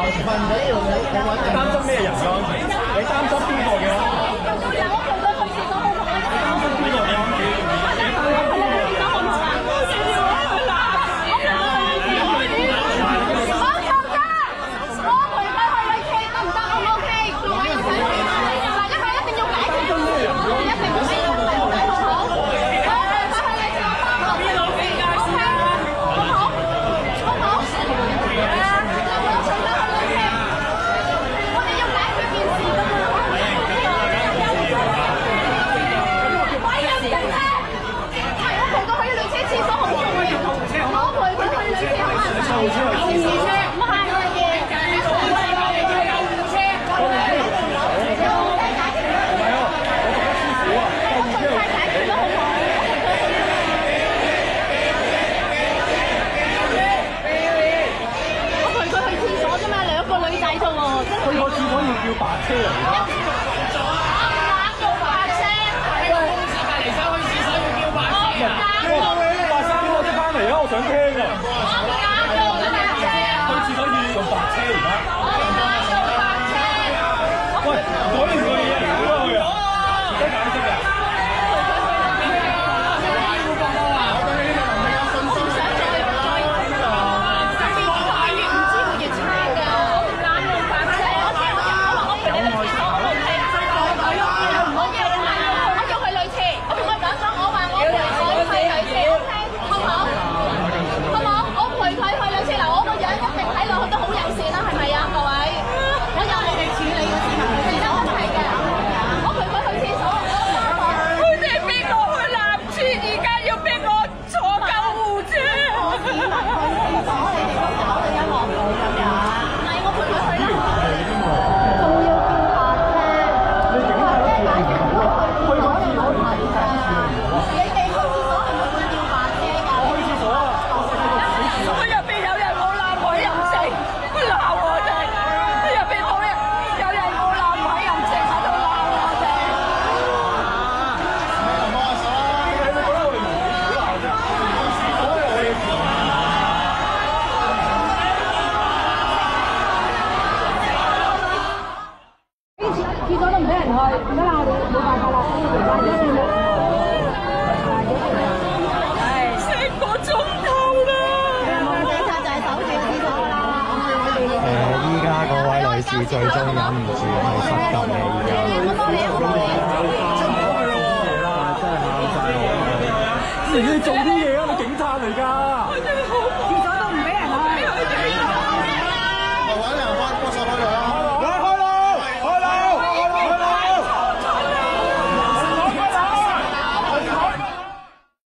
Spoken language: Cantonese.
擔心咩人㗎？你擔心邊個嘅？要白車嚟㗎，做白車，係公司隔離收去廁所要叫白車啊！白車叫我即翻嚟啊！我想聽啊！我唔敢做白車啊！去廁所要用白車而家。我唔敢做白車。喂，講完句嘢嚟講去啊！唔使解釋啊！最終忍唔住係失禁嘅，而家真係喊晒我。你做啲